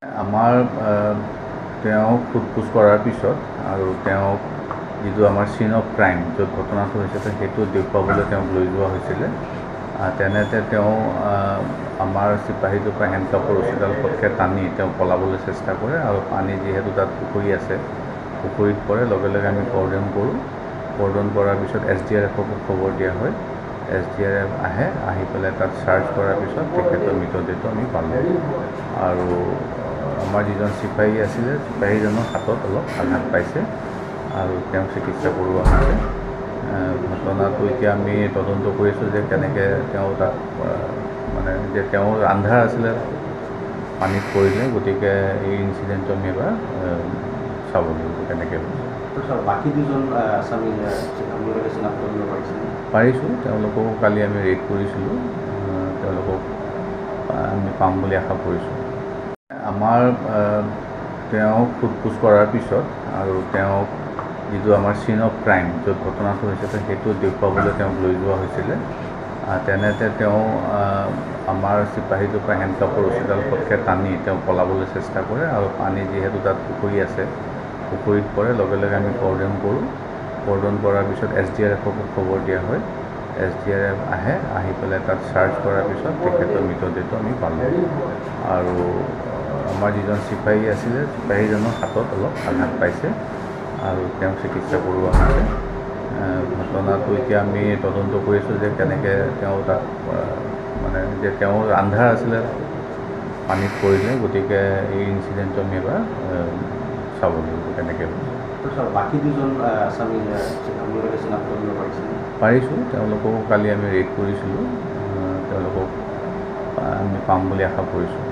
আমাৰ সোধপোছ কৰাৰ পিছত আৰু তেওঁক যিটো আমাৰ চিন অফ ক্ৰাইম য'ত ঘটনাটো হৈছিলে সেইটো দেখুৱাবলৈ তেওঁক লৈ যোৱা হৈছিলে। তেনেতে তেওঁ আমাৰ চিপাহীটোৰ পৰা হেণ্ডকাপৰ ৰছীডাল পটকৈ টানি তেওঁ পলাবলৈ চেষ্টা কৰে আৰু পানী যিহেতু তাত পুখুৰী আছে, পুখুৰীত পৰে। লগে লগে আমি কৰ্ডন কৰোঁ। কৰ্ডন কৰাৰ পিছত SDRFকো খবৰ দিয়া হয়। SDRF আহে, আহি পেলাই তাত চাৰ্চ কৰাৰ পিছত তেখেতৰ মৃতদেহটো আমি পালোঁ। আৰু আমাৰ যিজন চিপাহী আছিলে, চিপাহীজনৰ হাতত অলপ আঘাত পাইছে আৰু তেওঁক চিকিৎসা কৰোৱা হৈছে। ঘটনাটো এতিয়া আমি তদন্ত কৰিছোঁ যে কেনেকৈ তেওঁ তাত যে তেওঁৰ আন্ধাৰ আছিলে, পানীত পৰিলে। গতিকে এই ইনচিডেণ্টটো আমি এবাৰ চাব লাগিব কেনেকৈ হৈছে। বাকী দুজন আসামী চিনাক্ত কৰিব পাৰিছোঁ। তেওঁলোককো কালি আমি ৰেড কৰিছিলোঁ। তেওঁলোকক আমি পাম বুলি আশা কৰিছোঁ। আমাৰ তেওঁক সোধপোছ কৰাৰ পিছত আৰু তেওঁক যিটো আমাৰ চিন অফ ক্ৰাইম য'ত ঘটনাটো হৈছিলে সেইটো দেখুৱাবলৈ তেওঁক লৈ যোৱা হৈছিলে। তেনেতে তেওঁ আমাৰ চিপাহীটোৰ পৰা হেণ্ডকাপৰ ৰছীডাল পটকৈ টানি তেওঁ পলাবলৈ চেষ্টা কৰে আৰু পানী যিহেতু তাত পুখুৰী আছে, পুখুৰীত পৰে। লগে লগে আমি কৰ্ডন কৰোঁ। কৰ্ডন কৰাৰ পিছত SDRFকো খবৰ দিয়া হয়। SDRF আহে, আহি পেলাই তাত চাৰ্চ কৰাৰ পিছত তেখেতৰ মৃতদেহটো আমি পালোঁ। আৰু আমাৰ যিজন চিপাহী আছিলে, চিপাহীজনৰ হাতত অলপ আঘাত পাইছে আৰু তেওঁক চিকিৎসা কৰোৱা হৈছে। ঘটনাটো এতিয়া আমি তদন্ত কৰিছোঁ যে কেনেকৈ তেওঁ তাত যে তেওঁৰ আন্ধাৰ আছিলে, পানীত পৰিলে। গতিকে এই ইনচিডেণ্টটো আমি এবাৰ চাব লাগিব কেনেকৈ হৈছে। বাকী দুজন আসামী চিনাক্ত কৰিব পাৰিছোঁ। তেওঁলোককো কালি আমি ৰেড কৰিছিলোঁ। তেওঁলোকক আমি পাম বুলি আশা কৰিছোঁ।